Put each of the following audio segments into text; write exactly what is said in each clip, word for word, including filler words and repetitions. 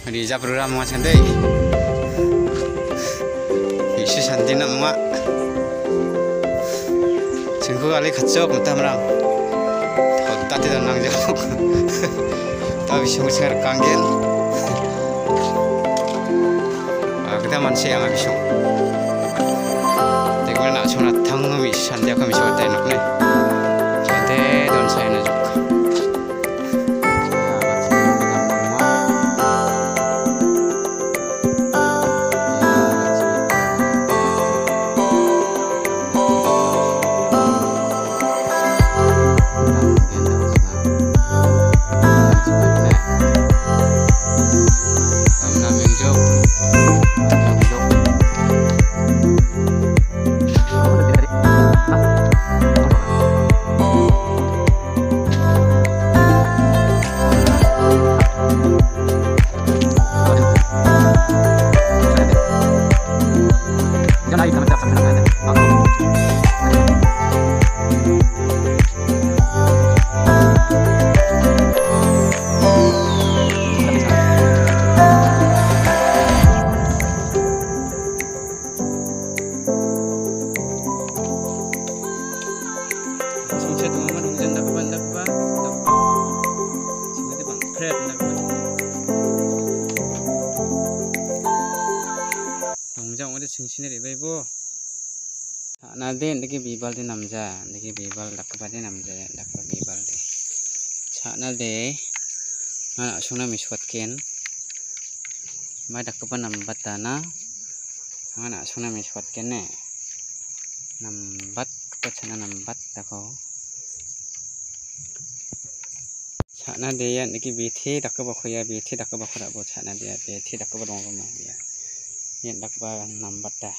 Di Jabrura mga sanday. Isu sanday na mga. Singko kali kacok mata merang. Tati dan nang jauh. Tapi sungguh sangat kangen. Kita manusia yang habis sung. Tapi nak cuma tanggung habis sanday kami suat enak nih. Sanday dan saya nak. Sini di bebo, nanti deki bibal di namja, deki bibal dak kepada namja, dak kepada bibal di. Cakna de, anak suna miswatken, mai dak kepada nambat dana, anak suna miswatken ne, nambat kepada cana nambat dako. Cakna de ya deki biti dak kepada koya biti dak kepada korak bo cakna de biti dak kepada dong rumah dia. Yan dak ba nambat dah.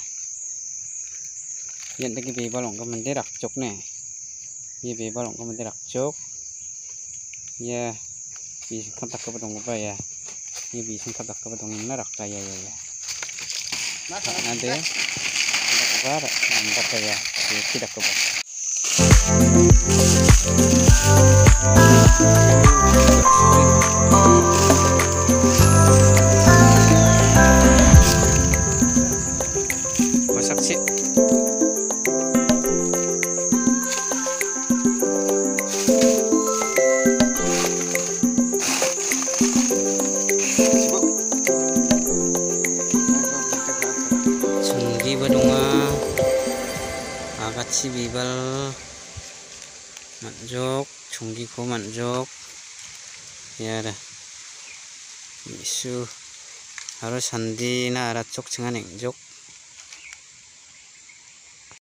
Yan lagi bebal ong kamande rakcok ne. Ye bebal ong kamande rakcok. Ya bis kantak ka badong ba ya. Ye bis kantak ka badong na rakka ya ya ya. Nade. Dak ba nambat ya. Ye tidak ka ba. Saksi Sunggi badunga agati bibal manjok sunggi ko manjok ya dah isu harus sandi na aracok jangan engjok